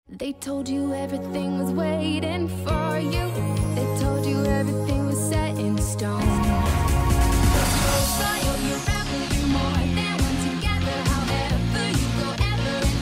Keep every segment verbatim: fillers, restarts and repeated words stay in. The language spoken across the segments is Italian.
They told you everything was waiting for you. They told you everything was set in stone. Royal, you rebel, you more than one together. However you go, ever and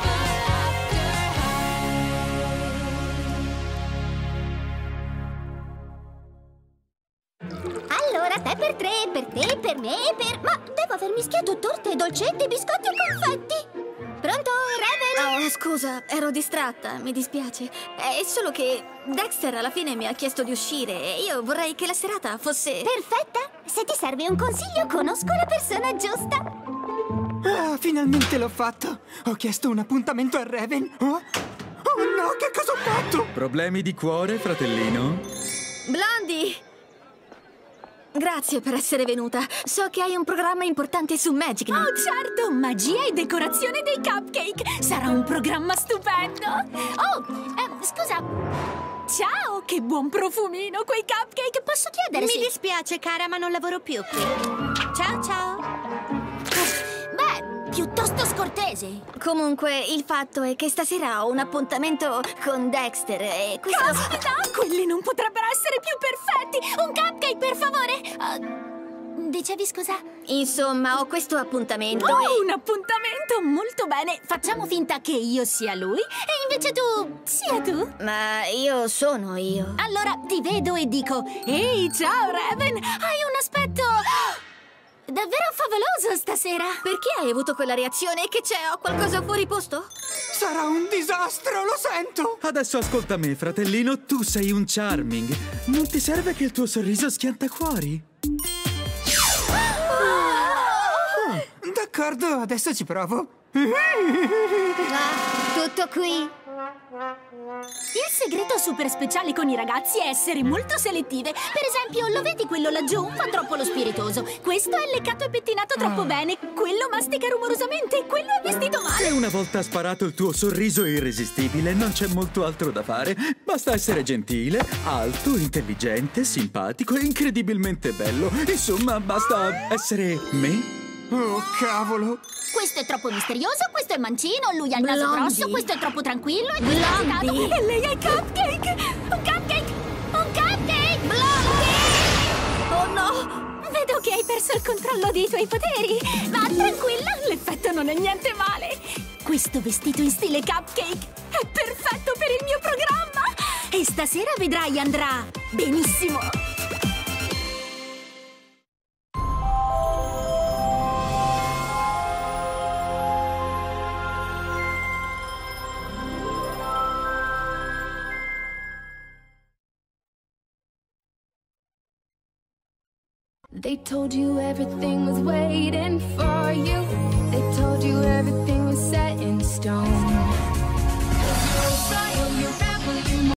ever after. Allora, te per tre, per te, per me, per... Ma devo aver mischiato torte, dolcetti, biscotti e confetti. Pronto, Raven? Oh, scusa, ero distratta, mi dispiace. È solo che Dexter alla fine mi ha chiesto di uscire e io vorrei che la serata fosse... Perfetta! Se ti serve un consiglio, conosco la persona giusta. Ah, finalmente l'ho fatto! Ho chiesto un appuntamento a Raven. Oh, oh no, che cosa ho fatto? Problemi di cuore, fratellino? Blondie! Grazie per essere venuta. So che hai un programma importante su Magic Night. Oh, certo! Magia e decorazione dei cupcake! Sarà un programma stupendo! Oh, eh, scusa! Ciao! Che buon profumino quei cupcake! Posso chiedere Mi se... dispiace, cara, ma non lavoro più qui. Ciao, ciao. Beh, piuttosto scortese! Comunque, il fatto è che stasera ho un appuntamento con Dexter e questo... Caspita! Quelli non potrebbero essere più perfetti! Un cupcake, per favore! Uh, dicevi scusa? Insomma, ho questo appuntamento Oh, e... un appuntamento! Molto bene! Facciamo finta che io sia lui e invece tu sia tu! Ma io sono io. Allora ti vedo e dico: ehi, ciao Raven! Hai un aspetto... davvero favoloso stasera! Perché hai avuto quella reazione? Che c'è? Ho qualcosa fuori posto? Sarà un disastro, lo sento! Adesso ascolta me, fratellino, tu sei un charming. Non ti serve che il tuo sorriso schiantacuori? Oh, d'accordo, adesso ci provo. Ah, tutto qui. Il segreto super speciale con i ragazzi è essere molto selettive. Per esempio, lo vedi quello laggiù? Fa troppo lo spiritoso. Questo è leccato e pettinato troppo Ah. bene. Quello mastica rumorosamente. Quello è vestito male. E una volta sparato il tuo sorriso irresistibile, non c'è molto altro da fare. Basta essere gentile, alto, intelligente, simpatico e incredibilmente bello. Insomma, basta essere me. Oh, cavolo! Questo è troppo misterioso, questo è mancino, lui ha il naso Blondie. grosso, questo è troppo tranquillo e questo è agitato. Blondie. E lei ha il cupcake! Un cupcake! Un cupcake! Blondie! Oh no! Vedo che hai perso il controllo dei tuoi poteri. Ma tranquilla, l'effetto non è niente male. Questo vestito in stile cupcake è perfetto per il mio programma. E stasera vedrai andrà benissimo. They told you everything was waiting for you. They told you everything was set